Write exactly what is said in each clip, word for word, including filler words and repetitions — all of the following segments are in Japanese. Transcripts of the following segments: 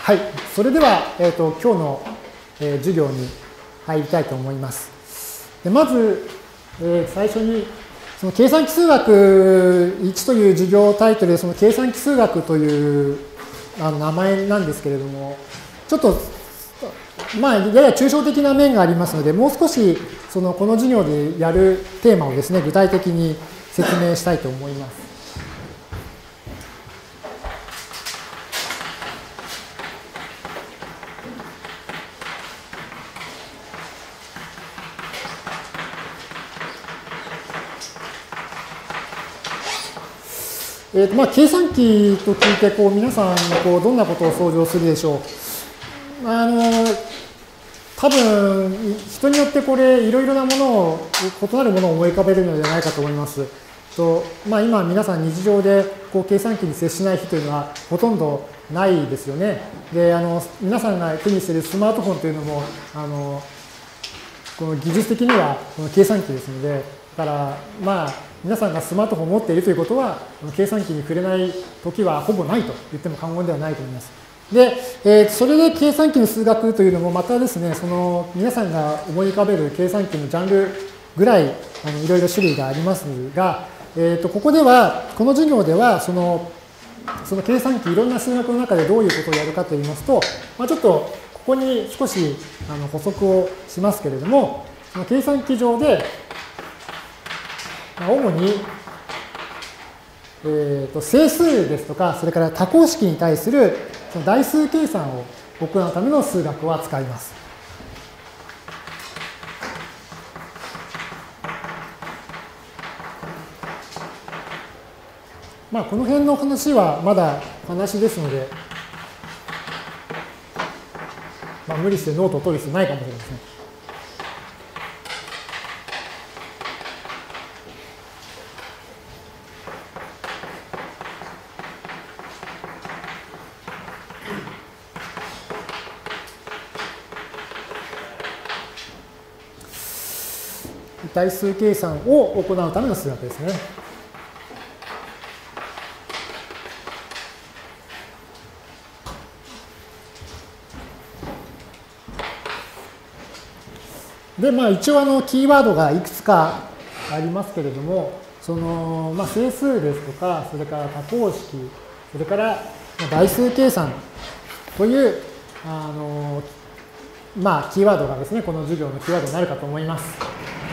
はい、それでは、えーと、今日の、えー、授業に入りたいと思います。でまず、えー、最初に、その計算基数学いちという授業タイトルで、その計算基数学というあの名前なんですけれども、ちょっと、まあ、やや抽象的な面がありますので、もう少しそのこの授業でやるテーマをですね、具体的に説明したいと思います。えーとまあ、計算機と聞いてこう皆さんこうどんなことを想像するでしょう。あの多分人によってこれいろいろなものを異なるものを思い浮かべるのではないかと思います。とまあ、今皆さん日常でこう計算機に接しない日というのはほとんどないですよね。であの皆さんが手にしているスマートフォンというのもあのこの技術的にはこの計算機ですので、だからまあ皆さんがスマートフォンを持っているということは、計算機に触れない時はほぼないと言っても過言ではないと思います。で、えー、それで計算機の数学というのもまたですね、その皆さんが思い浮かべる計算機のジャンルぐらいあのいろいろ種類がありますが、えー、とここでは、この授業ではその、その計算機いろんな数学の中でどういうことをやるかといいますと、まあ、ちょっとここに少しあの補足をしますけれども、その計算機上で主に、えー、と整数ですとか、それから多項式に対するその代数計算を行うための数学を扱います。まあ、この辺の話はまだ話ですので、まあ、無理してノートを取る必要ないかもしれません。代数計算を行うための数学ですね。で、まあ一応あのキーワードがいくつかありますけれども、そのまあ整数ですとか、それから多項式、それから代数計算というあのまあキーワードがですね、この授業のキーワードになるかと思います。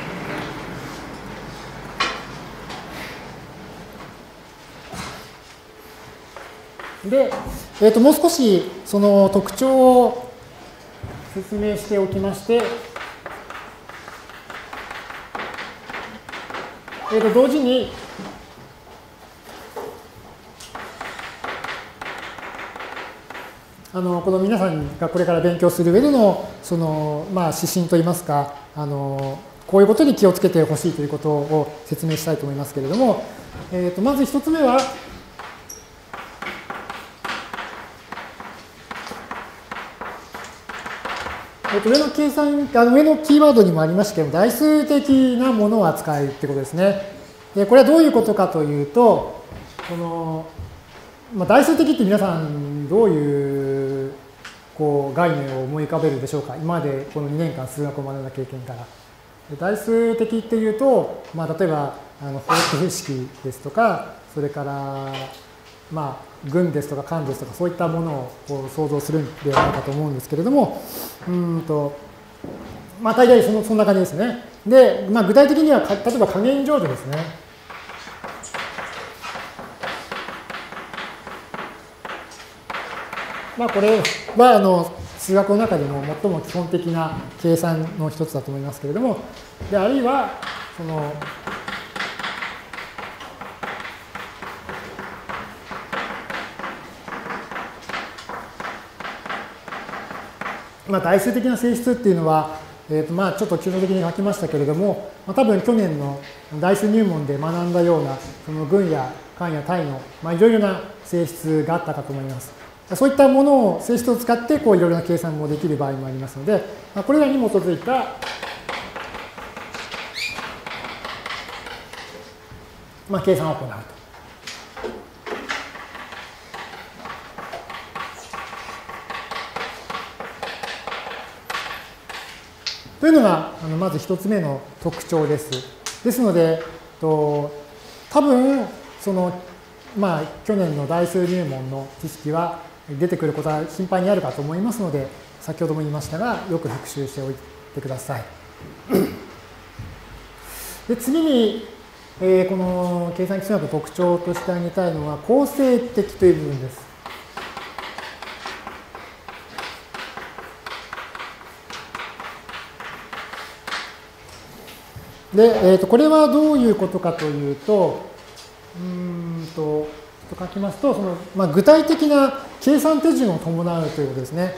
で、えー、ともう少しその特徴を説明しておきまして、えー、と同時にあのこの皆さんがこれから勉強する上でのその、まあ、指針といいますか、あのこういうことに気をつけてほしいということを説明したいと思いますけれども、えー、とまず一つ目は、えっと、上の計算、あの上のキーワードにもありましたけど、代数的なものを扱うってことですね。で、これはどういうことかというと、この、まあ、代数的って皆さんどういうこう概念を思い浮かべるでしょうか。今までこのにねんかん数学を学んだ経験から。代数的っていうと、まあ、例えばあの方程式ですとか、それからまあ群ですとか間ですとか、そういったものをこう想像するんではないかと思うんですけれども、うんとまあ大体そのそんな感じですね。で、まあ、具体的には例えば加減乗除ですね。まあこれはあの数学の中でも最も基本的な計算の一つだと思いますけれども、であるいはそのまあ、代数的な性質っていうのは、えーとまあ、ちょっと抽象的に書きましたけれども、まあ、多分去年の代数入門で学んだようなその群や間や体の、まあ、いろいろな性質があったかと思います。そういったものを性質を使ってこういろいろな計算もできる場合もありますので、まあ、これらに基づいた、まあ、計算を行うと。 というのがあのまずひとつめの特徴です。ですので、と多分その、まあ、去年の代数入門の知識は出てくることは頻繁にあるかと思いますので、先ほども言いましたが、よく復習しておいてください。で次に、えー、この計算基礎学の特徴として挙げたいのは、構成的という部分です。で、えー、とこれはどういうことかというと、うーんと、と書きますと、そのまあ、具体的な計算手順を伴うということですね。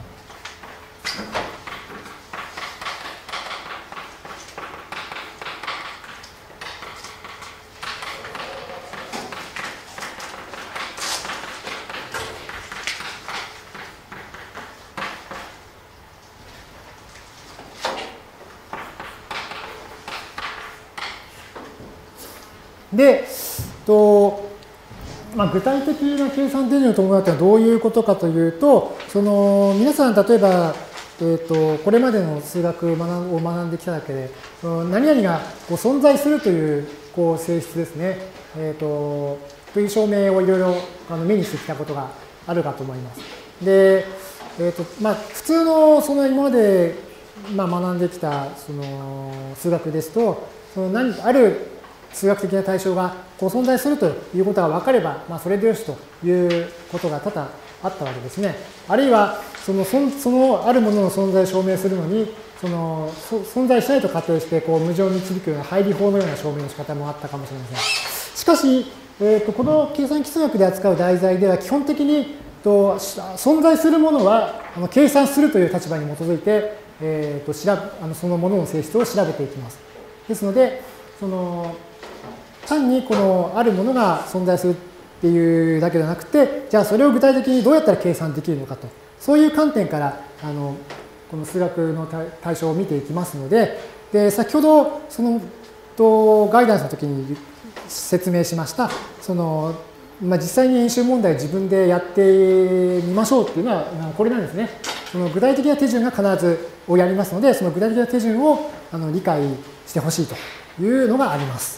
で、とまあ、具体的な計算手順を伴うというのはどういうことかというと、その皆さん例えば、えー、とこれまでの数学を学んできただけで、その何々がこう存在するというこう性質ですね、えー、とという証明をいろいろあの目にしてきたことがあるかと思います。で、えーとまあ、普通のその今まで、まあ、学んできたその数学ですと、その何ある数学的な対象がこう存在するということが分かれば、まあ、それでよしということが多々あったわけですね。あるいはその、そのあるものの存在を証明するのに、その存在しないと仮定してこう無常に導くような配理法のような証明の仕方もあったかもしれません。しかし、えー、とこの計算基礎学で扱う題材では基本的にと存在するものはあの計算するという立場に基づいて、えー、と調べあのそのものの性質を調べていきます。ですので、その単にこのあるものが存在するっていうだけではなくて、じゃあそれを具体的にどうやったら計算できるのかと、そういう観点からあのこの数学の対象を見ていきますので、で先ほどそのとガイダンスの時に説明しました、そのまあ、実際に演習問題を自分でやってみましょうっていうのはこれなんですね。その具体的な手順が必ずをやりますので、その具体的な手順をあの理解してほしいというのがあります。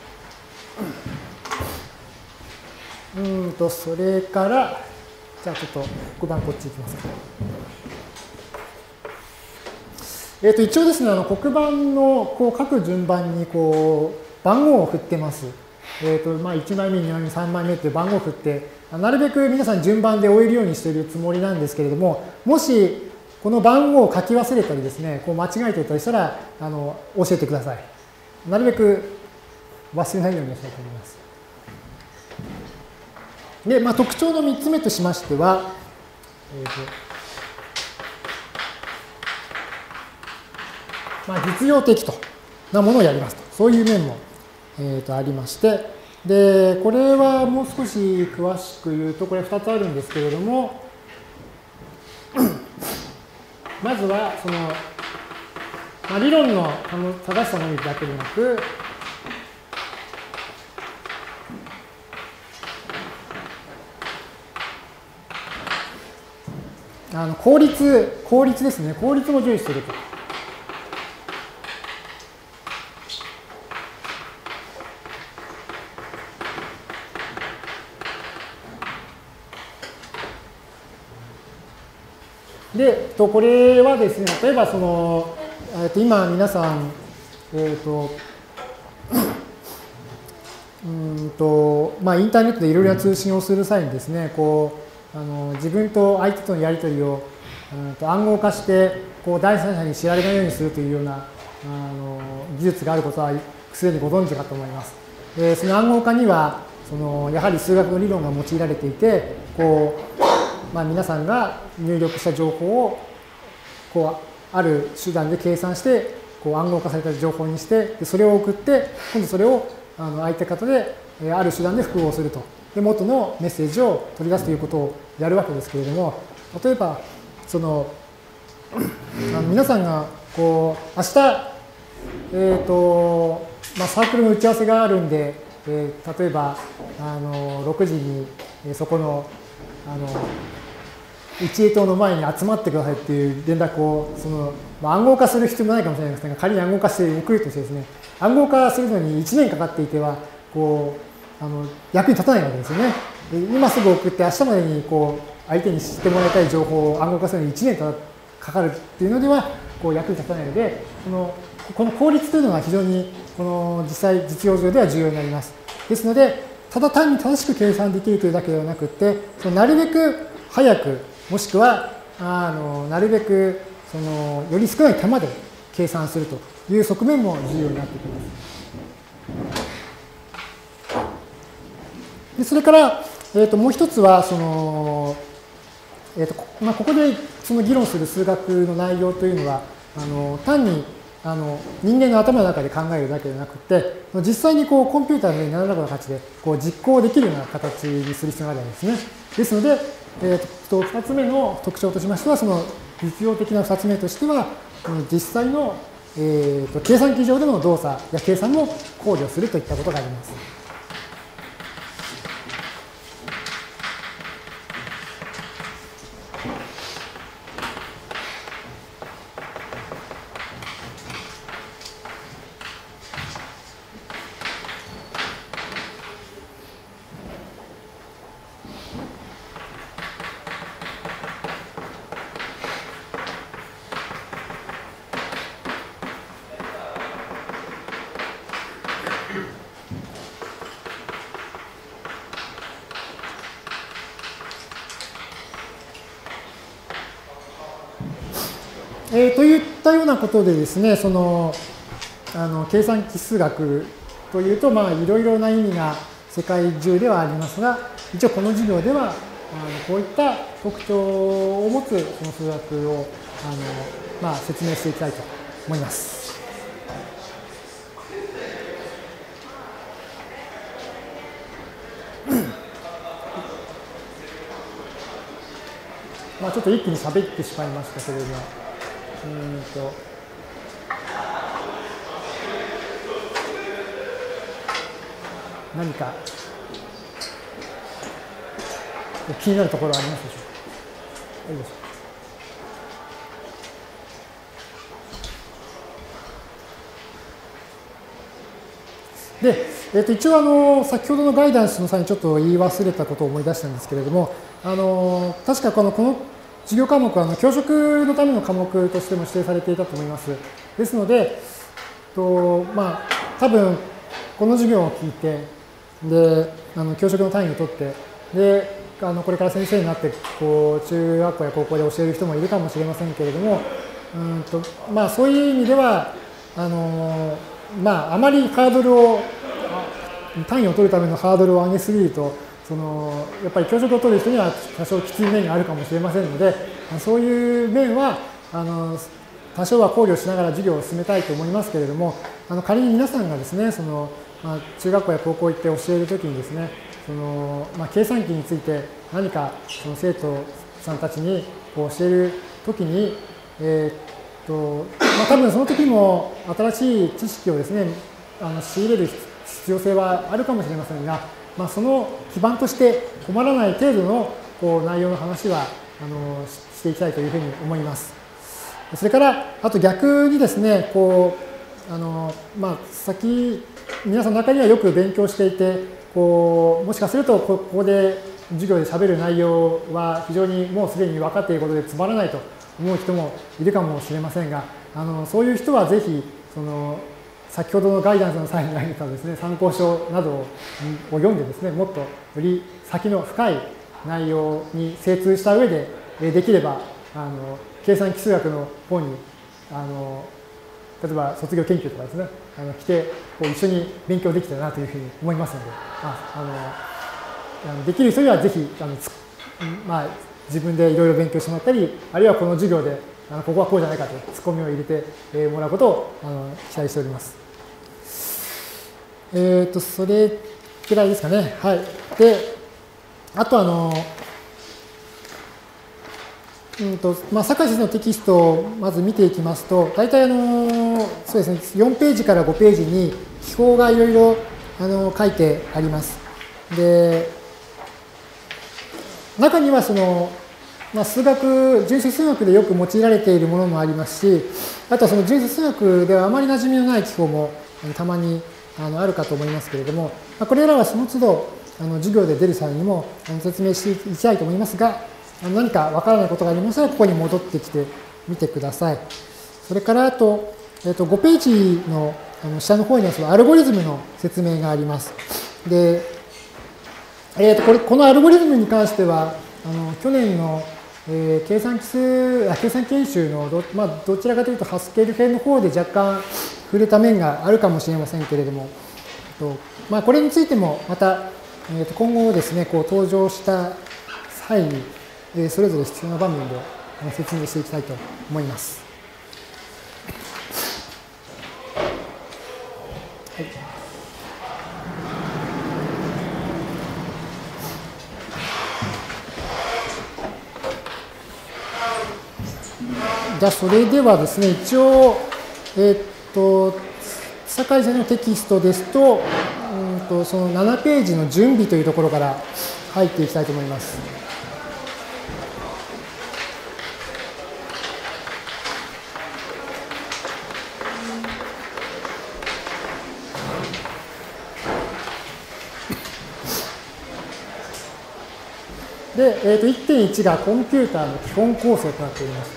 うんと、それから、じゃあちょっと黒板こっち行きますか。えっと、一応ですね、あの黒板のこう書く順番にこう番号を振ってます。えっと、まあ、いちまいめ、にまいめ、さんまいめっていう番号を振って、なるべく皆さん順番で終えるようにしているつもりなんですけれども、もしこの番号を書き忘れたりですね、こう間違えていたりしたら、あの教えてください。なるべく忘れないようにしたいと思います。で、まあ、特徴のみっつめとしましては、えーとまあ、実用的となものをやりますと、そういう面も、えー、とありまして、で、これはもう少し詳しく言うと、これふたつあるんですけれども、まずは、その、まあ、理論の正しさのみだけでなく、あの効率、効率ですね。効率も重視すると。で、これはですね、例えばその、今皆さん、えっと、うんと、まあ、インターネットでいろいろな通信をする際にですね、こう、あの自分と相手とのやり取りを、うん、と暗号化してこう第三者に知られないようにするというようなあの技術があることはすでにご存知かと思います。でその暗号化にはそのやはり数学の理論が用いられていて、こう、まあ、皆さんが入力した情報をこうある手段で計算してこう暗号化された情報にして、でそれを送って今度それをあの相手方である手段で複合すると。で元のメッセージを取り出すということをやるわけですけれども、例えばそのあの皆さんがこう明日、えーとまあ、サークルの打ち合わせがあるんで、えー、例えばあのろくじに、えー、そこのあの一栄棟の前に集まってくださいっていう連絡をそのまあ、暗号化する必要もないかもしれないですが、仮に暗号化して送るとしてですね、暗号化するのにいちねんかかっていては、こう、あの役に立たないわけですよね。今すぐ送って明日までにこう相手に知ってもらいたい情報を暗号化するのにいちねんかかるっていうのではこう役に立たないので、このこの効率というのが非常にこの実際実用上では重要になります。ですので、ただ単に正しく計算できるというだけではなくて、そのなるべく早く、もしくはあのなるべくそのより少ない手間で計算するという側面も重要になってきます。でそれから、えー、ともう一つはその、えーとまあ、ここでその議論する数学の内容というのはあの単にあの人間の頭の中で考えるだけでなくて、実際にこうコンピューターの上に何らかの形でこう実行できるような形にする必要があるんですね。ですので、えー、とふたつめの特徴としましては、その実用的なふたつめとしては、実際の、えー、と計算機上での動作や計算も考慮するといったことがあります。えー、といったようなことでですね、そのあの計算機数学というと、まあ、いろいろな意味が世界中ではありますが、一応この授業ではあのこういった特徴を持つその数学をあの、まあ、説明していきたいと思います。まあちょっと一気に喋ってしまいましたけれども、うんと何か気になるところはありますでしょうか。いいでしょうか。で、えー、と一応あの先ほどのガイダンスの際にちょっと言い忘れたことを思い出したんですけれども、あの確かこのこの授業科目はあの教職のための科目としても指定されていたと思います。ですので、とまあ多分この授業を聞いて、であの教職の単位を取って、であのこれから先生になってこう中学校や高校で教える人もいるかもしれませんけれども、うんとまあそういう意味ではあのまああまりハードルを単位を取るためのハードルを上げすぎると、そのやっぱり教職を取る人には多少きつい面があるかもしれませんので、そういう面はあの多少は考慮しながら授業を進めたいと思いますけれども、あの仮に皆さんがですね、そのまあ、中学校や高校行って教えるときにですね、そのまあ、計算機について何かその生徒さんたちにこう教えるときに、えーっとまあ、多分その時も新しい知識をですね、あの仕入れる必要性はあるかもしれませんが、まあ、その基盤として困らない程度のこう内容の話はあのしていきたいというふうに思います。それからあと逆にですね、こうあの、まあ、先皆さんの中にはよく勉強していて、こうもしかするとここで授業でしゃべる内容は非常にもうすでに分かっていることでつまらないと思う人もいるかもしれませんが、あのそういう人はぜひその先ほどのガイダンスの際に挙げたですね、参考書などを読んでですね、もっとより先の深い内容に精通した上で、できればあの計算機数学の方にあの例えば卒業研究とかですね、あの来てこう一緒に勉強できたらなというふうに思いますので、ああのできる人にはぜひあのつ、まあ、自分でいろいろ勉強してもらったり、あるいはこの授業であのここはこうじゃないかとツッコミを入れてもらうことをあの期待しております。えっと、それくらいですかね。はい。で、あとあの、うんとまあ、酒井先生のテキストをまず見ていきますと、大体あの、そうですね、よんページからごページに記法がいろいろあの書いてあります。で、中にはその、 まあ、数学、純粋数学でよく用いられているものもありますし、あとはその純粋数学ではあまり馴染みのない記法もたまにあのあるかと思いますけれども、まあ、これらはその都度あの授業で出る際にも説明していきたいと思いますが、何かわからないことがありましたら、ここに戻ってきてみてください。それからあと、えっと、ごページの下の方にはそのアルゴリズムの説明があります。で、えっと、これ、このアルゴリズムに関しては、あの去年の、えー、計算機数、あ計算機演習のど、まあ、どちらかというとハスケール編の方で若干触れた面があるかもしれませんけれども、とまあ、これについてもまた、えー、と今後ですね、こう登場した際に、えー、それぞれ必要な場面で説明していきたいと思います。はい、じゃあ、それではですね、一応、えっと、酒井先生のテキストですと、うんと、そのななページの準備というところから入っていきたいと思います。で、えー、と いってんいち がコンピューターの基本構成となっておりまして、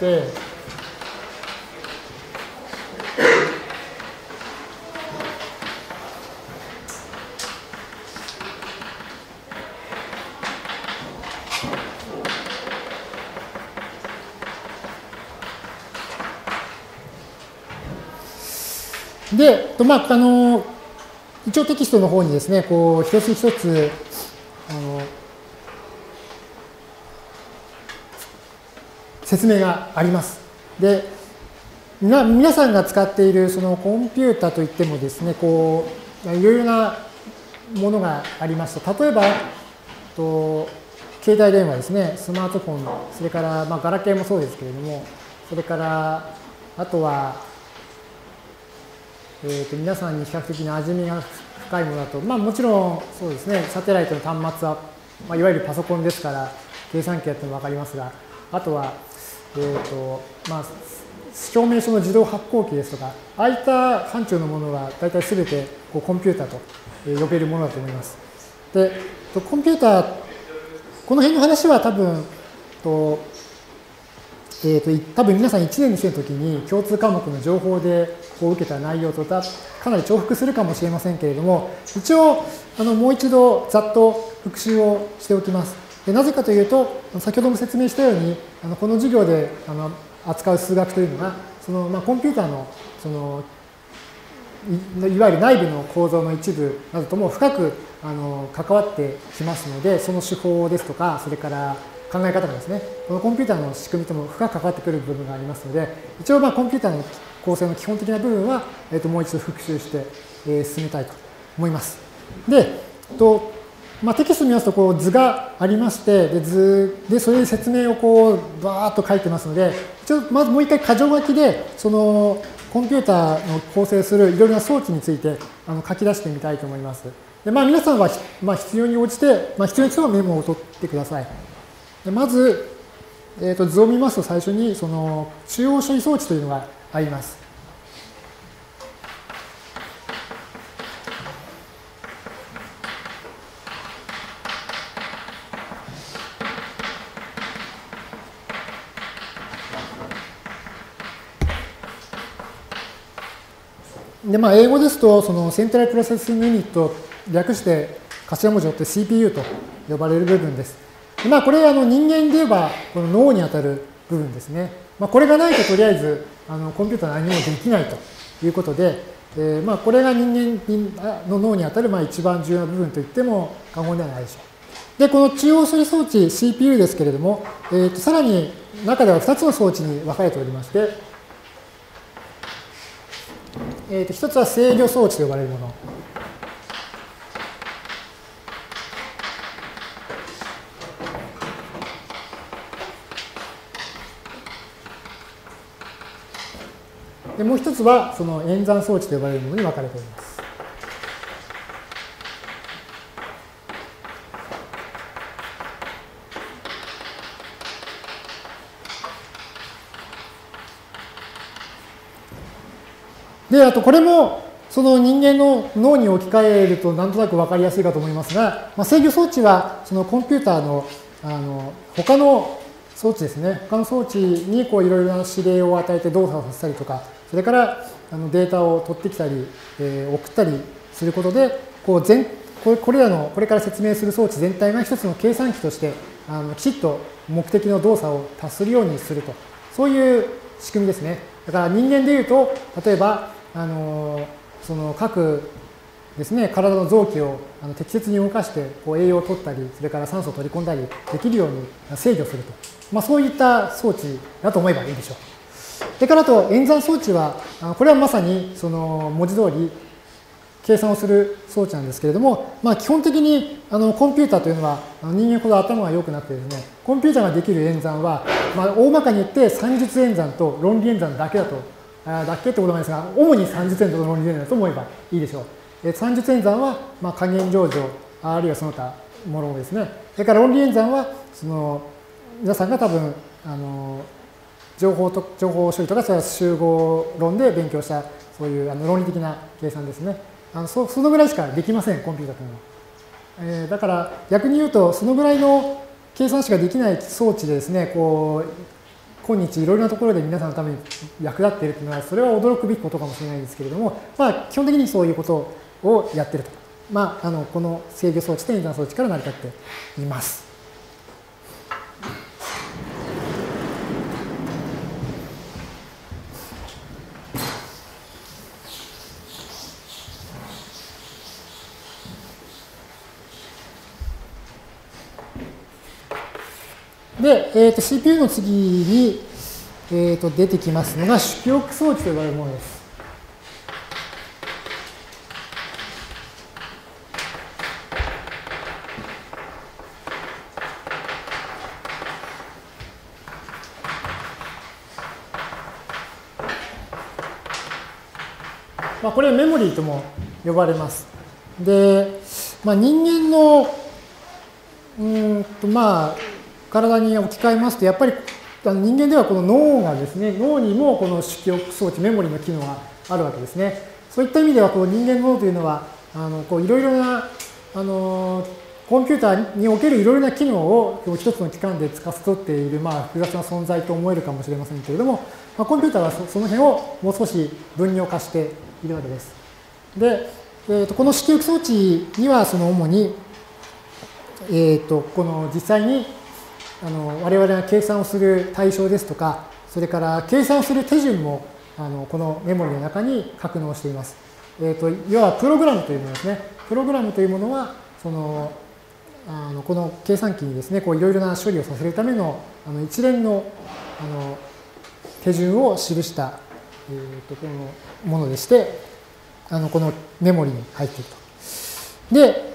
で、とまあ、あの一応テキストの方にですね、こう一つ一つあの説明があります。で、な皆さんが使っているそのコンピュータといってもですね、こういろいろなものがありました。例えば、と携帯電話ですね、スマートフォン、それから、まあ、ガラケーもそうですけれども、それからあとは、えー、と皆さんに比較的な馴染みが深いものだと、まあ、もちろんそうですね、サテライトの端末は、まあ、いわゆるパソコンですから計算機やっても分かりますが、あとは、えーとまあ、証明書の自動発行機ですとか、ああいった範疇のものは大体すべてこうコンピュータと呼べるものだと思います。で、コンピューター、この辺の話は多分、とえー、と多分皆さんいちねんに生の時に共通科目の情報でこう受けた内容とかなり重複するかもしれませんけれども、一応あのもう一度ざっと復習をしておきます。でなぜかというと、先ほども説明したように、あのこの授業であの扱う数学というのが、そのまあコンピューターのその い, いわゆる内部の構造の一部などとも深くあの関わってきますので、その手法ですとか、それから考え方がですね、このコンピューターの仕組みとも深く関わってくる部分がありますので、一応まあコンピューターの構成の基本的な部分は、えー、ともう一度復習して、えー、進めたいと思います。で、とまあ、テキストを見ますとこう図がありまして、で図でそれで説明をこうバーッと書いてますので、一応まずもう一回箇条書きでそのコンピューターの構成するいろいろな装置についてあの書き出してみたいと思います。でまあ、皆さんは、まあ、必要に応じて、まあ、必要に応じてメモを取ってください。でまず、えー、と図を見ますと最初にその中央処理装置というのがあります。でまあ、英語ですと、そのセントラルプロセッシングユニット、略して頭文字を取って シーピーユー と呼ばれる部分です。でまあ、これあの人間で言えばこの脳にあたる部分ですね。まあ、これがないととりあえずあのコンピューターは何もできないということで、えー、まあこれが人間の脳にあたるまあ一番重要な部分といっても過言ではないでしょう。で、この中央処理装置 シーピーユー ですけれども、えー、とさらに中ではふたつの装置に分かれておりまして、えー、と一つは制御装置と呼ばれるもの。でもう一つはその演算装置と呼ばれるものに分かれております。 で、あとこれも、その人間の脳に置き換えるとなんとなく分かりやすいかと思いますが、まあ、制御装置はそのコンピューターの、あの他の装置ですね、他の装置にこういろいろな指令を与えて動作をさせたりとか、それからあのデータを取ってきたり、えー、送ったりすることで、こう全これらの、これから説明する装置全体が一つの計算機として、あのきちっと目的の動作を達するようにすると、そういう仕組みですね。だから人間でいうと、例えば、あのその各ですね、体の臓器をあの適切に動かしてこう栄養を取ったり、それから酸素を取り込んだりできるように制御すると、まあ、そういった装置だと思えばいいでしょう。それからあと演算装置は、これはまさにその文字通り計算をする装置なんですけれども、まあ、基本的にあのコンピューターというのは人間ほど頭が良くなってですね、コンピューターができる演算は、まあ、大まかに言って算術演算と論理演算だけだと、あだけってことなんですが、主に算術演算と論理演算だと思えばいいでしょう。え算術演算は、まあ、加減乗除、あるいはその他ものですね。それから論理演算は、その皆さんが多分、あの情報と情報処理とか、それは集合論で勉強した、そういうあの論理的な計算ですね。あの そ, そのぐらいしかできません、コンピューターというのは。えー、だから逆に言うと、そのぐらいの計算しかできない装置でですね、こう今日いろいろなところで皆さんのために役立っているというのは、それは驚くべきことかもしれないんですけれども、まあ、基本的にそういうことをやっていると。まあ、あのこの制御装置と演算装置から成り立っています。で、えー、と シーピーユー の次に、えー、と出てきますのが主記憶装置と呼ばれるものです。まあ、これはメモリーとも呼ばれます。で、まあ、人間のうんとまあ体に置き換えますと、やっぱり人間ではこの脳がですね、脳にもこの主記憶装置、メモリの機能があるわけですね。そういった意味では、この人間の脳というのは、あのこういろいろなあのコンピューターにおけるいろいろな機能を一つの機関で司っている、まあ、複雑な存在と思えるかもしれませんけれども、まあ、コンピューターは そ, その辺をもう少し分量化しているわけです。で、えー、とこの主記憶装置には、その主に、えー、とこの実際にあの我々が計算をする対象ですとか、それから計算をする手順もあのこのメモリの中に格納しています。えー、と要はプログラムというものですね。プログラムというものは、そのあのこの計算機にですね、こういろいろな処理をさせるためのあの一連のあの手順を記した、えー、とこのものでして、あのこのメモリに入っていると。で、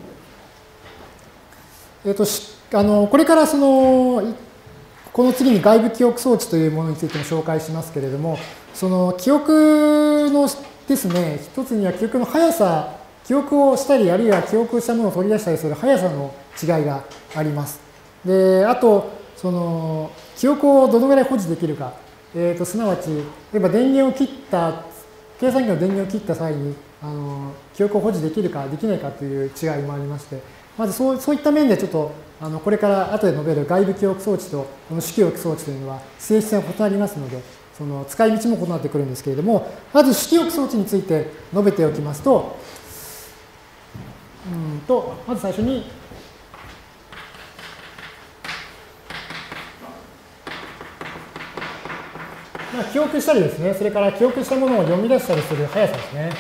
えー、とあのこれからそのこの次に外部記憶装置というものについても紹介しますけれども、その記憶のですね、一つには記憶の速さ、記憶をしたり、あるいは記憶したものを取り出したりする速さの違いがあります。で、あと、その記憶をどのぐらい保持できるか、えー、とすなわち、例えば電源を切った、計算機の電源を切った際にあの記憶を保持できるかできないかという違いもありまして、まずそう、そういった面でちょっとあのこれから後で述べる外部記憶装置とこの主記憶装置というのは性質が異なりますので、その使い道も異なってくるんですけれども、まず主記憶装置について述べておきますと、うんとまず最初に、まあ、記憶したりですね、それから記憶したものを読み出したりする速さですね。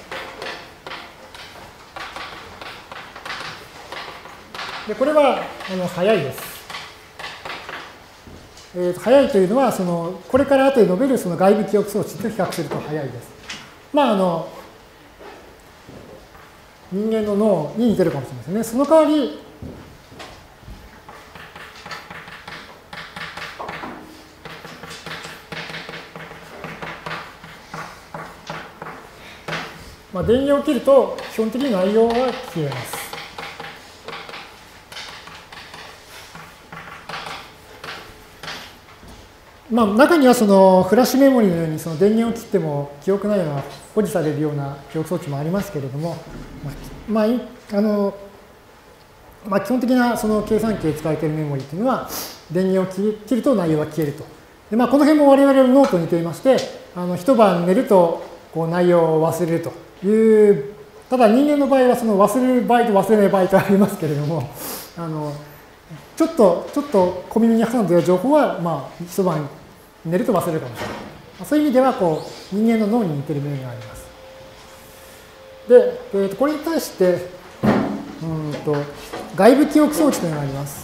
で、これはあの速いです。えー、速いというのは、そのこれから後で述べるその外部記憶装置と比較すると速いです。まあ、あの人間の脳に似てるかもしれませんね。その代わり、まあ、電源を切ると基本的に内容は消えます。 まあ、中にはそのフラッシュメモリのようにその電源を切っても記憶内容が保持されるような記憶装置もありますけれども、まあ、あのまあ、基本的なその計算機で使われているメモリというのは電源を切ると内容が消えると。で、まあ、この辺も我々のノートに似ていまして、あの一晩寝るとこう内容を忘れるという、ただ人間の場合はその忘れる場合と忘れない場合とありますけれども、あのちょっと、ちょっと小耳に挟んでいる情報は、まあ、一晩寝ると忘れるかもしれない。そういう意味ではこう人間の脳に似ている面があります。で、えー、とこれに対して、うんと外部記憶装置というのがあります。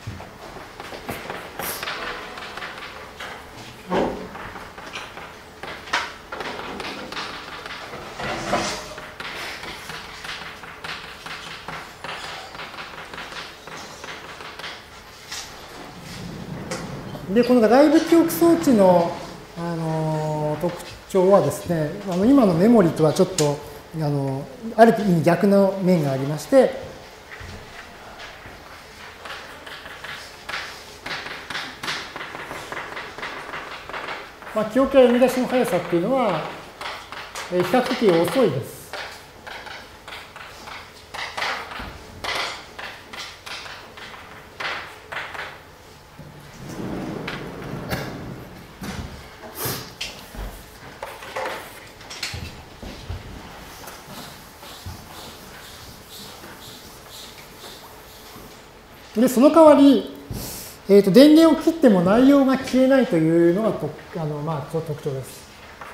で、この外部記憶装置の、あの特徴はですね、あの今のメモリとはちょっとあのある意味逆の面がありまして、まあ、記憶や読み出しの速さっていうのは比較的遅いです。で、その代わり、えーと、電源を切っても内容が消えないというのがとあの、まあ、特徴です。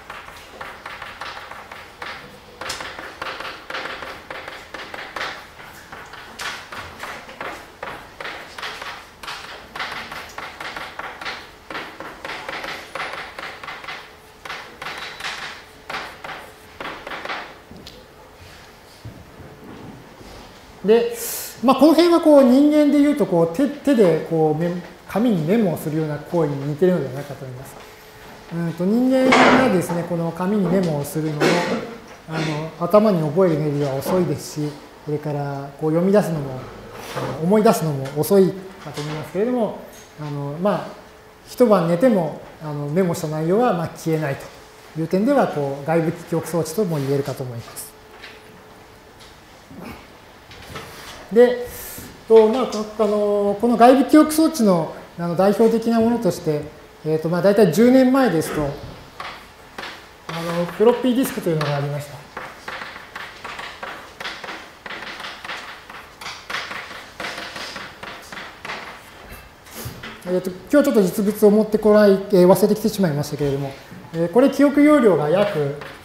で、まあ、この辺はこう人間でいうとこう 手, 手でこう紙にメモをするような行為に似ているのではないかと思います。うんと人間がですね、この紙にメモをするのをあの頭に覚えるメリは遅いですし、それからこう読み出すのも思い出すのも遅いかと思いますけれども、あのまあ一晩寝てもあのメモした内容はまあ消えないという点ではこう外部記憶装置とも言えるかと思います。で、とまあ、あのこの外部記憶装置のあの代表的なものとして、えーとまあ、大体じゅうねんまえですとあのフロッピーディスクというのがありました。えーと今日ちょっと実物を持ってこない、えー、忘れてきてしまいましたけれども、えー、これ記憶容量が約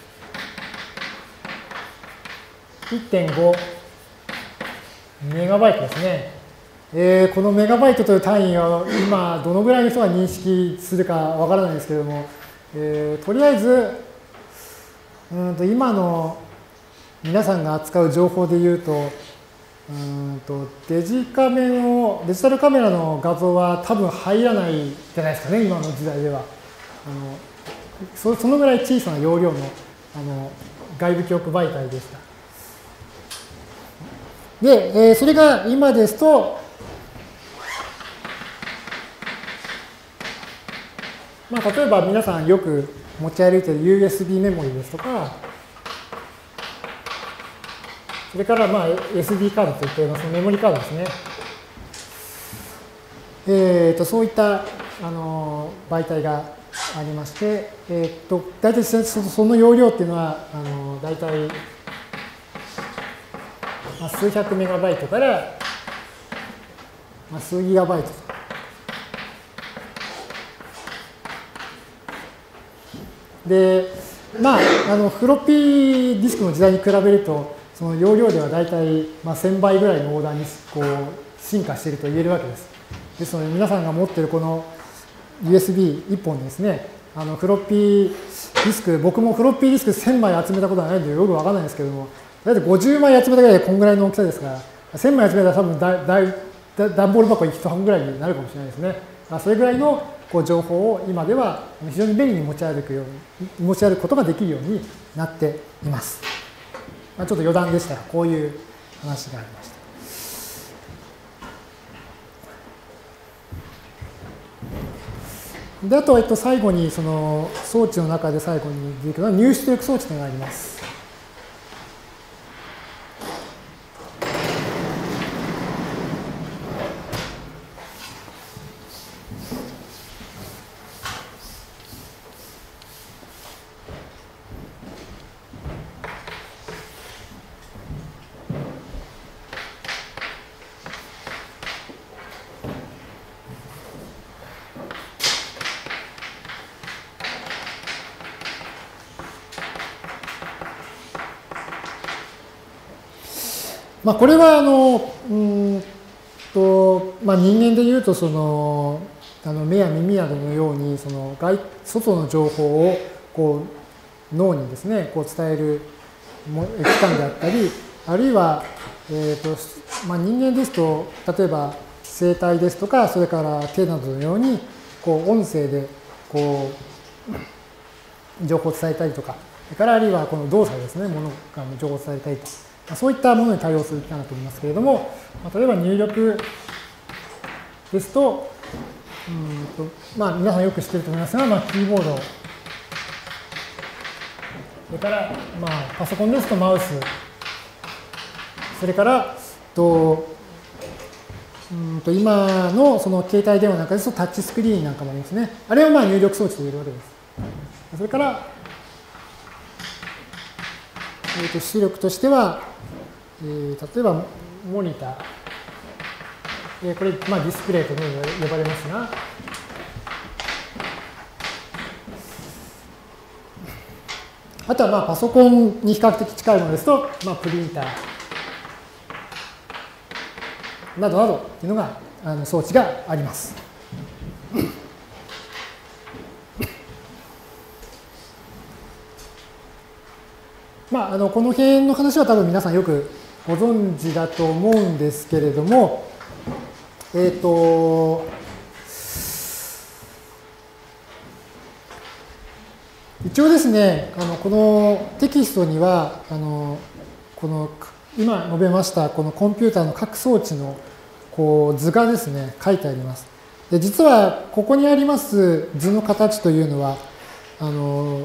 いってんごメガバイトですね。えー、このメガバイトという単位は今どのぐらいの人が認識するかわからないですけれども、えー、とりあえずうんと今の皆さんが扱う情報でいうと、うんとデジカメのデジタルカメラの画像は多分入らないじゃないですかね、今の時代では。あの そ, そのぐらい小さな容量の、あの外部記憶媒体でした。で、えー、それが今ですと、まあ、例えば皆さんよく持ち歩いている ユーエスビー メモリですとか、それからまあ エスディー カードといってそのメモリカードですね。えー、とそういったあの媒体がありまして、えー、と大体その容量っていうのはあの大体まあ、数百メガバイトから、まあ、数ギガバイトと。で、まあ、あのフロッピーディスクの時代に比べると、その容量では大体、まあ、せんばいぐらいのオーダーにこう進化していると言えるわけです。ですので、皆さんが持っているこの ユーエスビーいっぽんですね、あのフロッピーディスク、僕もフロッピーディスクせんまい集めたことはないのでよくわからないんですけれども、だいたいごじゅうまい集めたぐらいでこんぐらいの大きさですから、せんまい集めたら多分だだだ段ボール箱いち半ぐらいになるかもしれないですね。それぐらいのこう情報を今では非常に便利に持ち歩くように、持ち歩くことができるようになっています。まあ、ちょっと余談でしたが、こういう話がありました。 で、あと、えっと、最後に、その装置の中で最後に出てくるのは入出力装置というのがあります。まあ、これはあのうんと、まあ、人間でいうとそのあの目や耳などのようにその外外の情報をこう脳にですねこう伝える器官であったり、あるいは、えーとまあ、人間ですと例えば声帯ですとか、それから手などのようにこう音声でこう情報を伝えたりとか、それからあるいはこの動作ですね、ものが情報を伝えたりとか。そういったものに対応する機関だと思いますけれども、例えば入力ですと、うんとまあ、皆さんよく知っていると思いますが、まあ、キーボード、それから、まあ、パソコンですとマウス、それからとうんと今のその携帯電話なんかですとタッチスクリーンなんかもありますね。あれをまあ入力装置と言えるわけです。それから、えー、と出力としては、えー、例えばモニター、えー、これ、まあ、ディスプレイというふうに呼ばれますが、あとはまあパソコンに比較的近いものですと、まあ、プリンターなどなどというのがあの装置があります。まあ、あのこの辺の話は多分皆さんよくご存知だと思うんですけれども、えっと、一応ですね、あのこのテキストには、あのこの今述べましたこのコンピューターの各装置のこう図がですね、書いてあります。で、実はここにあります図の形というのは、あの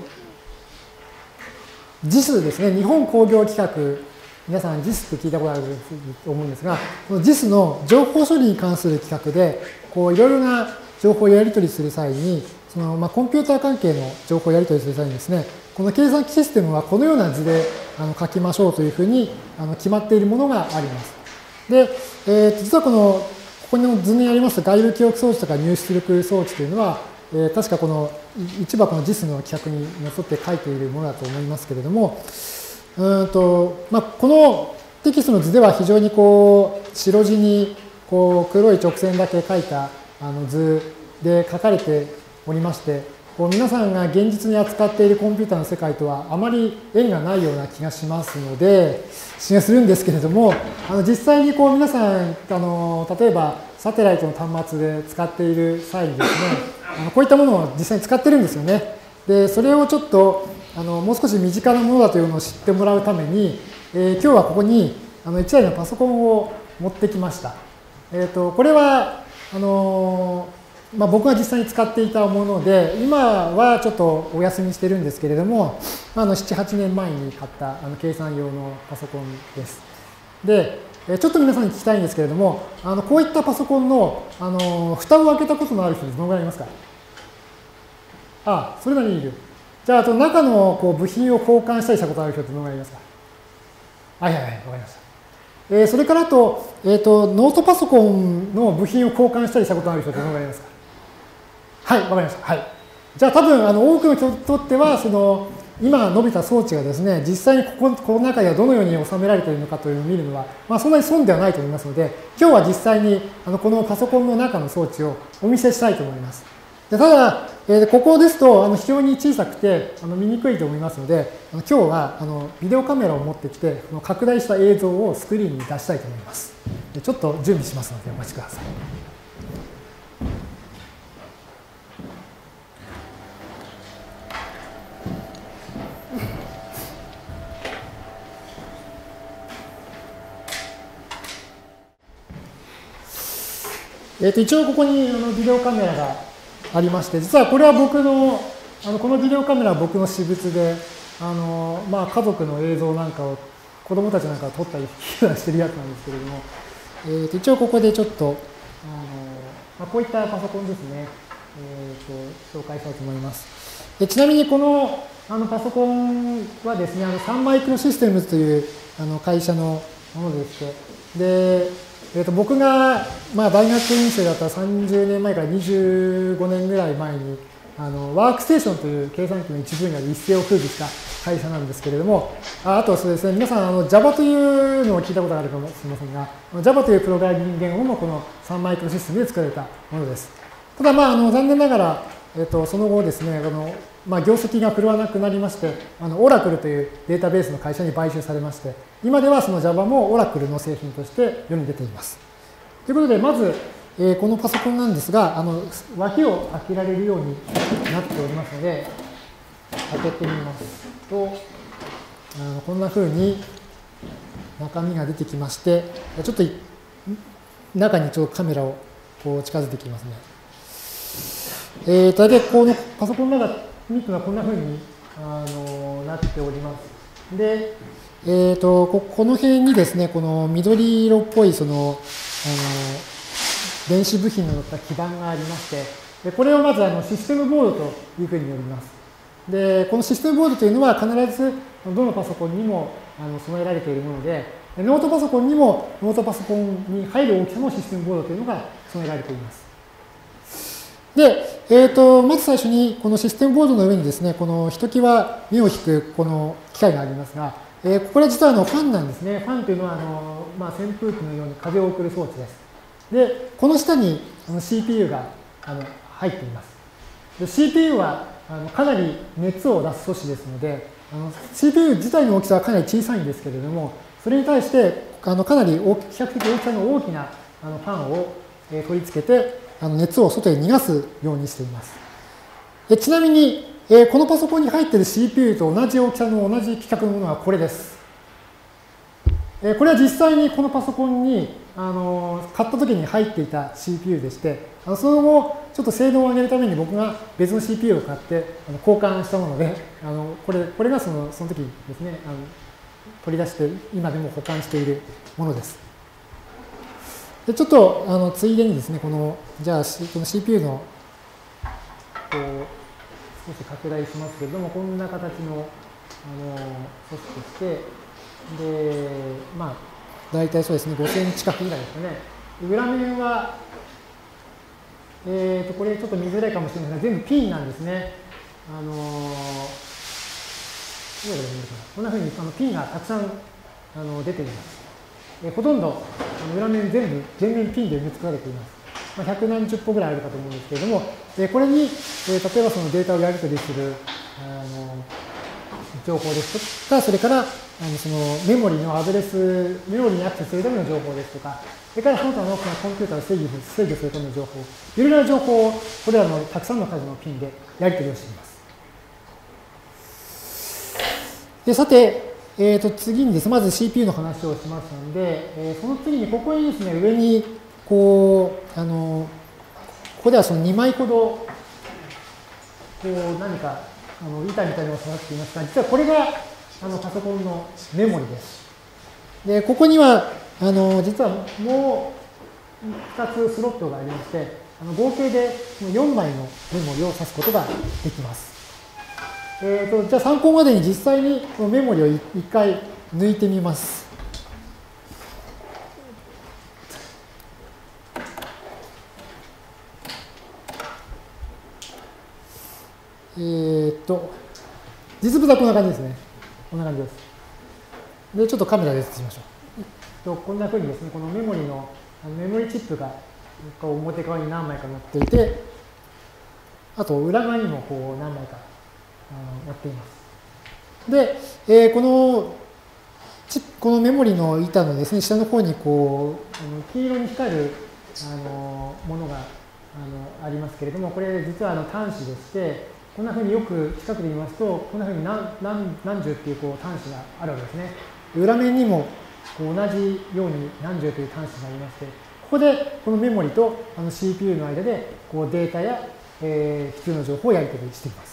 ジス ですね、日本工業規格、皆さん ジス って聞いたことあると思うんですが、この ジス の情報処理に関する規格で、こういろいろな情報をやり取りする際に、そのまあコンピューター関係の情報をやり取りする際にですね、この計算機システムはこのような図であの書きましょうというふうにあの決まっているものがあります。で、えー、実はこの、ここの図にあります外部記憶装置とか入出力装置というのは、えー、確かこの一箱の ジス の規格にのっとって書いているものだと思いますけれども、うんとまあ、このテキストの図では非常にこう白地にこう黒い直線だけ書いたあの図で書かれておりまして、こう皆さんが現実に扱っているコンピューターの世界とはあまり縁がないような気がしますので、気がするんですけれども、あの実際にこう皆さんあの例えばサテライトの端末で使っている際にですね、あのこういったものを実際に使ってるんですよね。で、それをちょっとあのもう少し身近なものだというのを知ってもらうために、えー、今日はここにあのいちだいのパソコンを持ってきました。えーと、これはあのーまあ、僕が実際に使っていたもので、今はちょっとお休みしてるんですけれども、まあ、あのなな、はちねんまえに買ったあの計算用のパソコンです。で、ちょっと皆さんに聞きたいんですけれども、あのこういったパソコンの、あの蓋を開けたことのある人どのぐらいいますか？ああ、それなりにいる。じゃあ、あと中のこう部品を交換したりしたことある人ってどのぐらいいますか？はいはいはい、わかりました。えー、それからあと、えーと、ノートパソコンの部品を交換したりしたことある人ってどのぐらいいますか？はい、わかりました。はい。じゃあ多分あの多くの人にとってはその今述べた装置がですね、実際にこここの中ではどのように収められているのかというのを見るのは、まあ、そんなに損ではないと思いますので、今日は実際にあのこのパソコンの中の装置をお見せしたいと思います。でただ、えー、ここですとあの非常に小さくてあの見にくいと思いますので、あの今日はあのビデオカメラを持ってきて拡大した映像をスクリーンに出したいと思います。でちょっと準備しますのでお待ちください。えー、と一応ここにあのビデオカメラがありまして、実はこれは僕の、あのこのビデオカメラは僕の私物で、あのまあ、家族の映像なんかを、子供たちなんかを撮ったりしてるやつなんですけれども、えー、と一応ここでちょっと、あのまあ、こういったパソコンですね、えー、と紹介したいと思います。でちなみにこのあのパソコンはですね、あのサンマイクロシステムズというあの会社のものでして、で、えー、と僕が、まあ、大学院生だったさんじゅうねんまえからにじゅうごねんぐらい前に、あのワークステーションという計算機の一分野で一世を風靡した会社なんですけれども、ああとそうですね、皆さんあの Java というのを聞いたことがあるかもしれませんが、Java というプログラミング言語もこのサンマイクロシステムで作られたものです。ただ、まあ、あの残念ながら、えっと、その後ですね、あのまあ、業績が振るわなくなりまして、あの Oracle というデータベースの会社に買収されまして、今ではその Java も Oracle の製品として世に出ています。ということで、まず、えー、このパソコンなんですが、あの脇を開けられるようになっておりますので、開けてみますと、あのこんなふうに中身が出てきまして、ちょっと中にちょっとカメラをこう近づいてきますね。えー、大体このパソコンの中見るのはこんなふうにあのなっております。で、えーと、こ, この辺にですね、この緑色っぽいそのあの電子部品の乗った基板がありまして、でこれをまずあのシステムボードというふうに呼びます。で、このシステムボードというのは必ずどのパソコンにもあの備えられているもので、ノートパソコンにもノートパソコンに入る大きさのシステムボードというのが備えられています。で、えーと、まず最初にこのシステムボードの上にですね、このひときわ目を引くこの機械がありますが、えー、これは実はあのファンなんですね。ファンというのはあの、まあ、扇風機のように風を送る装置です。で、この下にあの シーピーユー があの入っています。で シーピーユー はあのかなり熱を出す素子ですので、あの シーピーユー 自体の大きさはかなり小さいんですけれども、それに対してあのかなり大き比較的大きさの大きなあのファンを、えー、取り付けて、あの熱を外へ逃がすようにしています。でちなみに、えー、このパソコンに入っている シーピーユー と同じ大きさの同じ規格のものはこれです。えー、これは実際にこのパソコンに、あのー、買った時に入っていた シーピーユー でして、あのその後、ちょっと性能を上げるために僕が別の シーピーユー を買ってあの交換したもので、あのこれこれがそのその時ですね、あの取り出して今でも保管しているものです。でちょっとあのついでにですね、このじゃあこの シーピーユー のこう少し拡大しますけれども、こんな形のあの組織として、でまあ大体そうですね、ごセンチ近くぐらいですかね。裏面は、えーとこれちょっと見づらいかもしれませんが、全部ピンなんですね。あのこんなふうにあのピンがたくさんあの出ています。えほとんど裏面全部全面ピンで埋め尽くされています。まあ、百何十歩ぐらいあるかと思うんですけれども、えこれに、え例えばそのデータをやり取りするあの情報ですとか、それからあのそのメモリのアドレス、メモリにアクセスするための情報ですとか、それからその他のコンピューターを制御制御するための情報、いろいろな情報をこれらのたくさんの数のピンでやり取りをしています。でさて、えー、と次にですね、まず シーピーユー の話をしましたので、えー、その次にここにですね、上にこう、あの、ここではそのにまいほど、こう何かあの板みたいなのが刺さっていますが、実はこれがあのパソコンのメモリです。で、ここには、あの実はもうふたつスロットがありまして、あの合計でよんまいのメモリを挿すことができます。えー、とじゃあ参考までに実際にこのメモリをいっかい抜いてみます。えー、と実物はこんな感じですね。こんな感じです。で、ちょっとカメラで映しましょう。とこんなふうにですね、このメモリのメモリチップがこう表側に何枚か載っていて、あと裏側にもこう何枚か載っています。で、えー、このこのメモリの板のですね、下の方にこうあの黄色に光るあのものがあのありますけれども、これ実はあの端子でして、こんなふうによく近くで見ますと、こんなふうに 何, 何, 何十っていうこう端子があるわけですね。裏面にもこう同じように何十という端子がありまして、ここでこのメモリとあの シーピーユー の間でこうデータやえー、必要な情報をやり取りしています。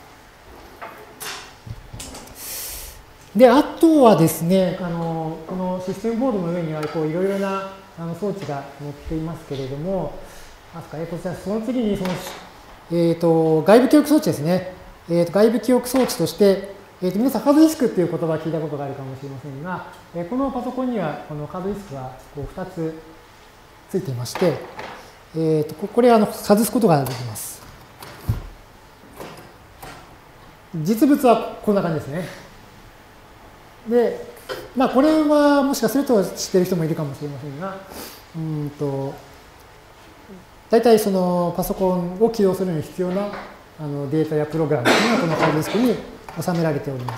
で、あとはですね、あのこのシステムボードの上にはこういろいろなあの装置が載っていますけれども、あそかこちらその次にその、えー、と外部記憶装置ですね。えー、と外部記憶装置として、えー、と皆さんハードディスクっていう言葉を聞いたことがあるかもしれませんが、えー、このパソコンにはこのハードディスクがこうふたつついていまして、えー、とこれはあの外すことができます。実物はこんな感じですね。で、まあ、これはもしかすると知っている人もいるかもしれませんが、うんと大体そのパソコンを起動するのに必要なあのデータやプログラムというのがこのハードディスクに収められております。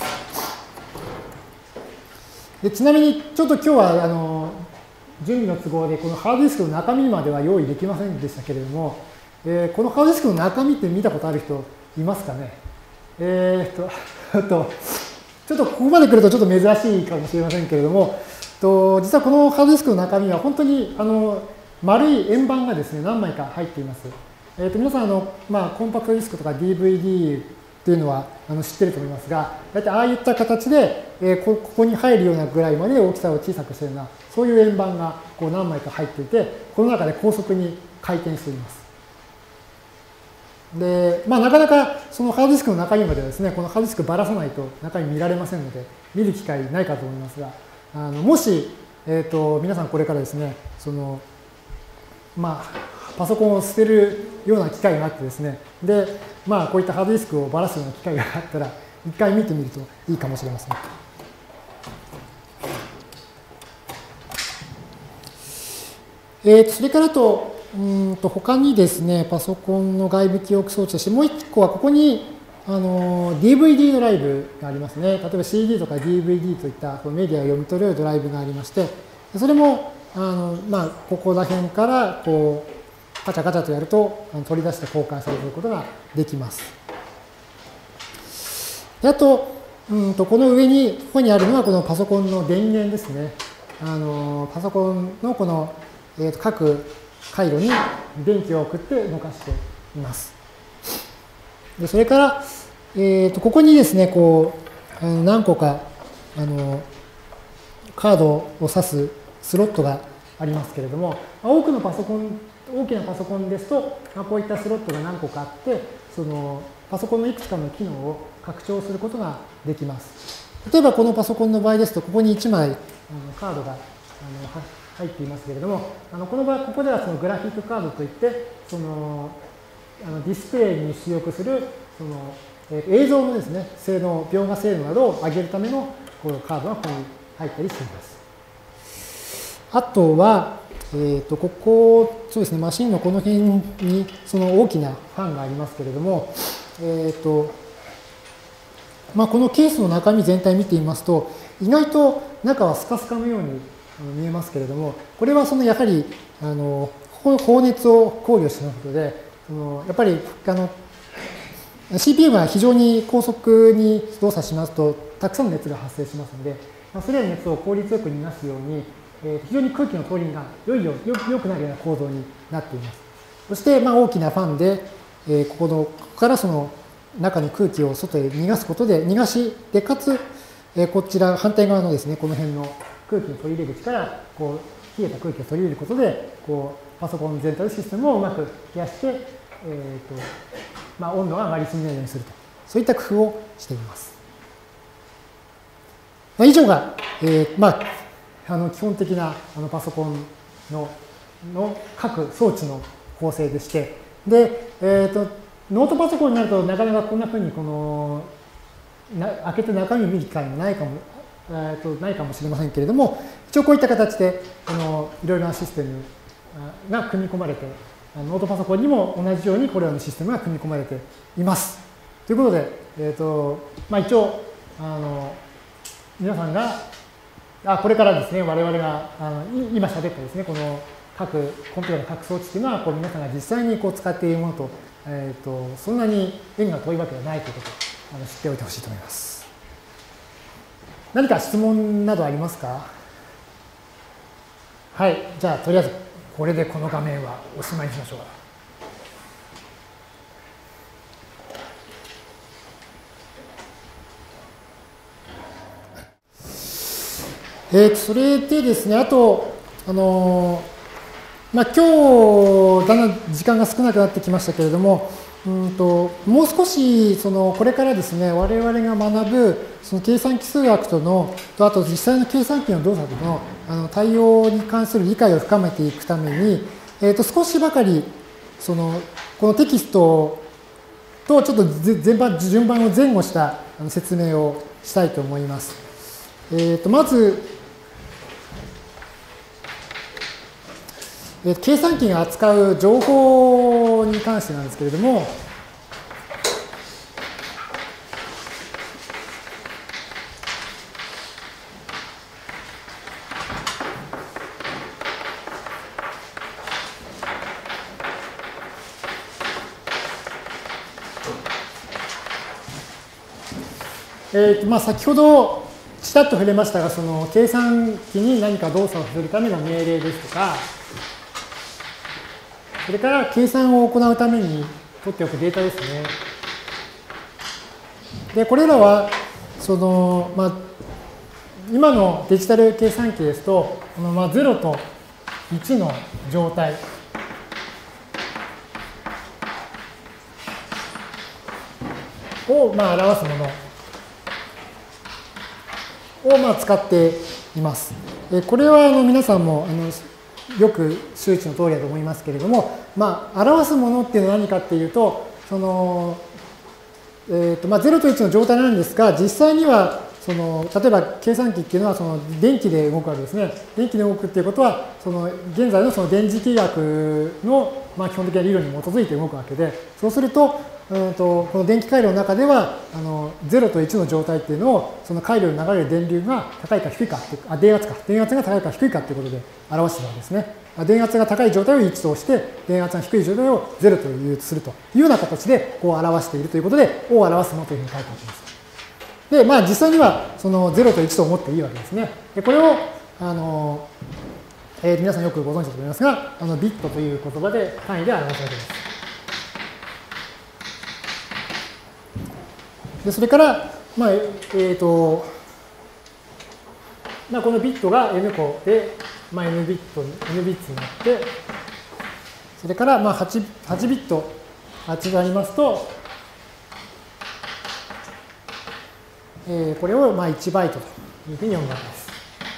でちなみにちょっと今日はあの準備の都合でこのハードディスクの中身までは用意できませんでしたけれども、えー、このハードディスクの中身って見たことある人いますかね。えー、っととちょっとここまで来るとちょっと珍しいかもしれませんけれども、と実はこのハードディスクの中身は本当にあの丸い円盤がですね何枚か入っています。えー、と皆さんあの、まあ、コンパクトディスクとか ディーブイディー っていうのはあの知ってると思いますが、大体ああいった形で、えー、こ, ここに入るようなぐらいまで大きさを小さくしているような、そういう円盤がこう何枚か入っていて、この中で高速に回転しています。で、まあ、なかなかそのハードディスクの中身まではですね、このハードディスクばらさないと中身見られませんので、見る機会ないかと思いますが、あのもし、えー、と皆さんこれからですね、そのまあ、パソコンを捨てるような機会があってですね、で、まあ、こういったハードディスクをばらすような機会があったら、一回見てみるといいかもしれません。えー、とそれからと、うんと他にですね、パソコンの外部記憶装置として、もう一個はここにあの ディーブイディー ドライブがありますね。例えば シーディー とか ディーブイディー といったメディアを読み取れるドライブがありまして、それもあの、まあ、ここら辺からこうカチャカチャとやると取り出して交換されることができます。であと、うんとこの上に、ここにあるのはこのパソコンの電源ですね。あのパソコンのこの、えー、と各回路に電気を送って動かしています。でそれから、えー、とここにですね、こう何個かあのカードを挿すスロットがありますけれども、多くのパソコン、大きなパソコンですと、こういったスロットが何個かあって、そのパソコンのいくつかの機能を拡張することができます。例えばこのパソコンの場合ですと、ここにいちまいあのカードがあの入っていますけれども、あのこの場合、ここではそのグラフィックカードといって、そのあのディスプレイに出力するその、えー、映像のですね、性能、描画性能などを上げるためのこのカードがここに入ったりしています。あとは、えー、とここ、そうですね、マシンのこの辺にその大きなファンがありますけれども、えーとまあ、このケースの中身全体見てみますと、意外と中はスカスカのように見えますけれども、これはそのやはりあの放熱を考慮したことで、そのやっぱりあの シーピーユー が非常に高速に動作しますと、たくさんの熱が発生しますので、それらの熱を効率よく逃がすように、非常に空気の通りが良いよよくなるような構造になっています。そして、まあ、大きなファンで、えー、ここのここからその中の空気を外へ逃がすことで、逃がしで、かつ、えー、こちら反対側のですね、この辺の空気の取り入れ口からこう冷えた空気を取り入れることで、こうパソコン全体のシステムをうまく冷やして、えーとまあ、温度が上がりすぎないようにすると、そういった工夫をしています。まあ、以上が、えーまああの基本的なあのパソコン の, の各装置の構成でして、で、えーと、ノートパソコンになるとなかなかこんなふうにこのな開けて中身を見る機会もないかも、えーと、ないかもしれませんけれども、一応こういった形でこのいろいろなシステムが組み込まれて、ノートパソコンにも同じようにこれらのシステムが組み込まれています。ということで、えーとまあ、一応あの皆さんがあこれからですね、我々があの今喋ったですね、この各コンピューターの各装置というのは、こう皆さんが実際にこう使っているものと、えーと、そんなに縁が遠いわけではないということをあの知っておいてほしいと思います。何か質問などありますか？はい、じゃあとりあえずこれでこの画面はおしまいにしましょう。 えー、それでですね、あと、あのー、まあ、今日、だんだん時間が少なくなってきましたけれども、うんともう少しそのこれからですね、我々が学ぶその計算機数学との、とあと実際の計算機の動作との、あの対応に関する理解を深めていくために、えー、と少しばかりそのこのテキストとちょっと全般順番を前後した説明をしたいと思います。えー、とまず、えー、計算機が扱う情報に関してなんですけれども、えーまあ、先ほどちらっと触れましたが、その計算機に何か動作をするための命令ですとか、それから計算を行うために取っておくデータですね。で、これらは、その、まあ、今のデジタル計算機ですと、このまあゼロといちの状態をまあ表すものをまあ使っています。これはあの皆さんもあのよく周知の通りだと思いますけれども、まあ、表すものっていうのは何かっていうと、その、えーとまあ、ゼロといちの状態なんですが、実際にはその例えば計算機っていうのはその電気で動くわけですね。電気で動くっていうことは、その現在のその電磁気学のまあ基本的な理論に基づいて動くわけで、そうすると、うんとこの電気回路の中ではあのゼロといちの状態っていうのを、その回路に流れる電流が高いか低いか、あ電圧か、電圧が高いか低いかということで表しているわけですね。電圧が高い状態をいちとして、電圧が低い状態をゼロとするというような形でこう表しているということで、を表すものというふうに書いてあります。で、まあ実際にはそのゼロといちと思っていいわけですね。でこれをあの、えー、皆さんよくご存知だと思いますが、あのビットという言葉で単位で表されています。でそれから、まあえーとまあ、このビットが N 個で、まあ、N ビット、N ビッツになって、それからまあ 8, 8ビット、はちがありますと、えー、これをまあいちバイトというふうに読むわけです。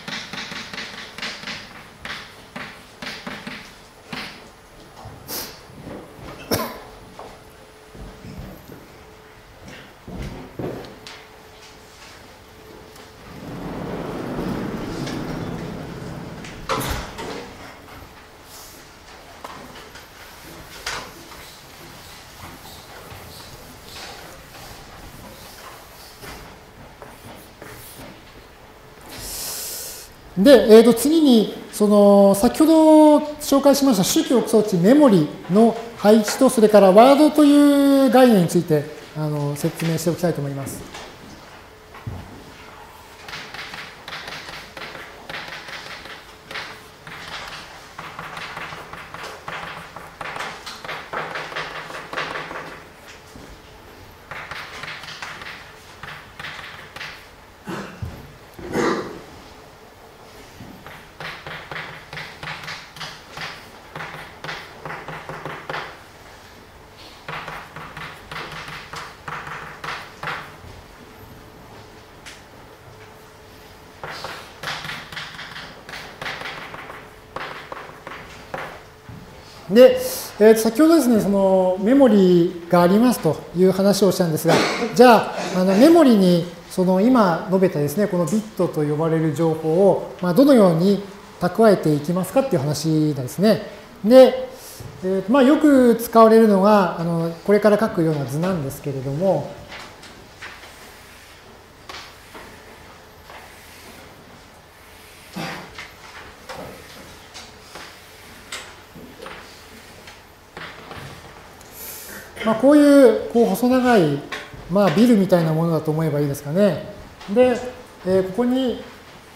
で、えー、と次にその先ほど紹介しました主記憶装置メモリの配置と、それからワードという概念についてあの説明しておきたいと思います。で、えー、先ほどですね、そのメモリがありますという話をしたんですが、じゃあ、あのメモリにその今述べたですね、このビットと呼ばれる情報を、まあ、どのように蓄えていきますかっていう話ですね。で、えーまあ、よく使われるのが、あのこれから書くような図なんですけれども、まあ、こういうこう細長い、まあ、ビルみたいなものだと思えばいいですかね。で、えー、ここに、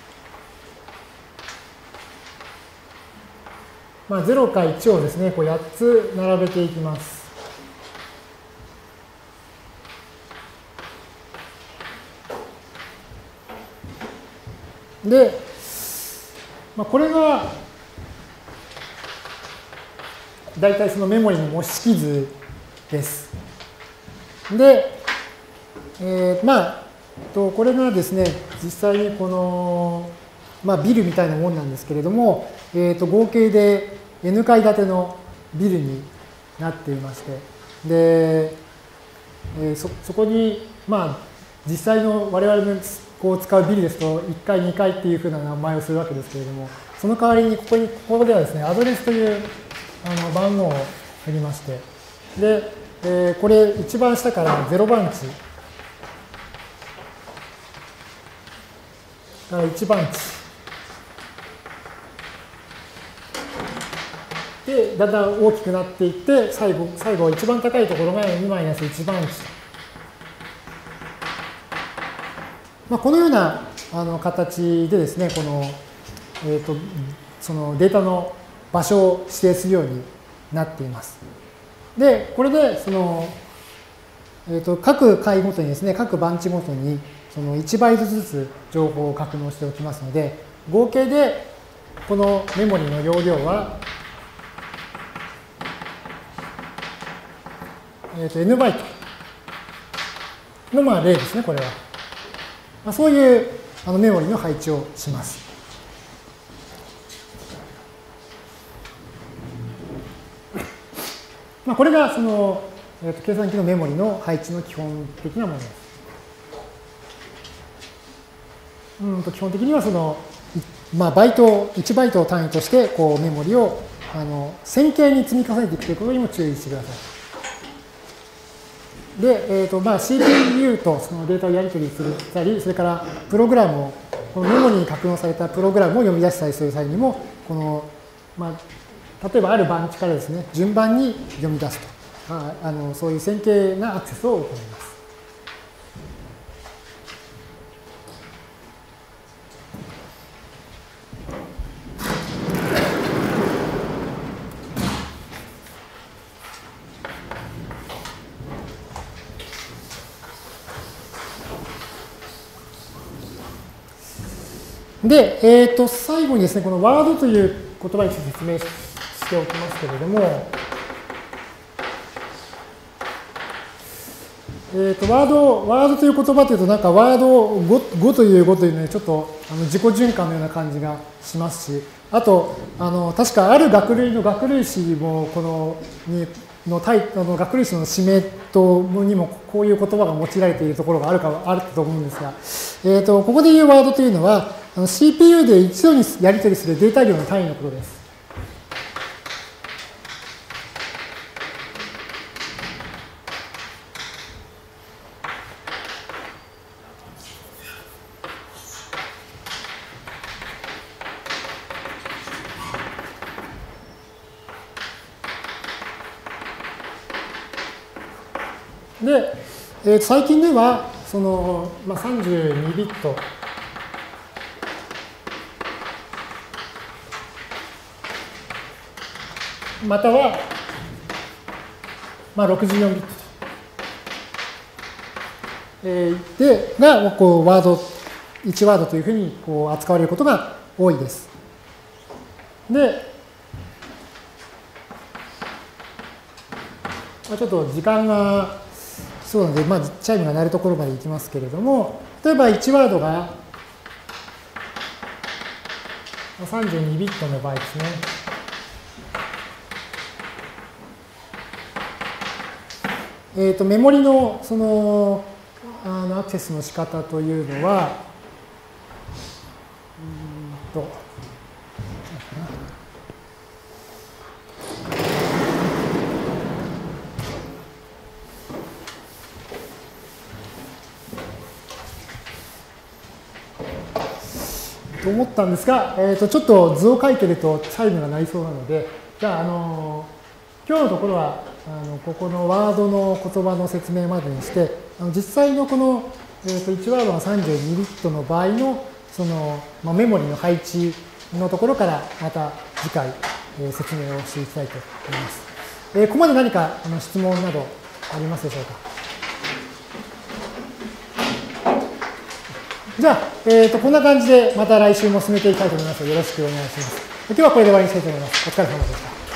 まあ、ゼロかいちをですね、こうやっつ並べていきます。で、 まあ、これが大体そのメモリの模式図です。で、えー、まあ、とこれがですね、実際にこの、まあ、ビルみたいなもんなんですけれども、えー、と合計で N 階建てのビルになっていまして、で、えー、そ, そこに、まあ、実際の我々のこう使うビルですといっかい、にかいっていうふうな名前をするわけですけれども、その代わりにここに、ここではですね、アドレスというあの番号を振りまして、で、えー、これ一番下からゼロ番地からいち番地で、だんだん大きくなっていって、最後、最後一番高いところがにマイナスいち番地と。まあ、このようなあの形でですね、この、えーと、そのデータの場所を指定するようになっています。で、これでその、えーと、各回ごとにですね、各番地ごとにそのいちバイトずつ情報を格納しておきますので、合計でこのメモリの容量は、えーと、N バイトのまあ例ですね、これは。まあ、そういうあのメモリの配置をします。まあ、これがその、えー、と計算機のメモリの配置の基本的なものです。うんと基本的にはその、まあ、バイト、いちバイトを単位としてこうメモリをあの線形に積み重ねていくということにも注意してください。で、えーとまあ、シーピーユー とそのデータをやり取りするたり、それからプログラムを、このメモリに格納されたプログラムを読み出したりする際にも、この、まあ、例えばある番地からですね、順番に読み出すと。ああのそういう線形なアクセスを行います。で、えー、と最後にですね、このワードという言葉について説明しておきますけれども、えー、とワード、ワードという言葉というと、なんかワード 5, 5というごというので、ちょっとあの自己循環のような感じがしますし、あと、あの確かある学類の学類誌も、この、にのタイあの学類誌の指名とにもこういう言葉が用いられているところがあるかあると思うんですが、えー、とここで言うワードというのは、シーピーユー で一度にやり取りするデータ量の単位のことです。で、えー、最近ではその、まあ、さんじゅうにビットまたは、まあ、ろくじゅうよんビットと、えー、でがこうワードいちワードというふうにこう扱われることが多いです。で、まあ、ちょっと時間がそうなので、まあ、チャイムが鳴るところまでいきますけれども、例えばいちワードがさんじゅうにビットの場合ですね。えーと、メモリのそのあのアクセスの仕方というのは、うんとと思ったんですが、えーと、ちょっと図を書いてるとチャイムが鳴りそうなので、じゃあ、あの今日のところはあのここのワードの言葉の説明までにして、あの実際のこの、えー、といちワードがさんじゅうにビットの場合のその、まあ、メモリの配置のところからまた次回、えー、説明をしていきたいと思います。えー、ここまで何かあの質問などありますでしょうか。 じゃあ、えーと、こんな感じでまた来週も進めていきたいと思いますので、よろしくお願いします。今日はこれで終わりにしたいと思います。お疲れ様でした。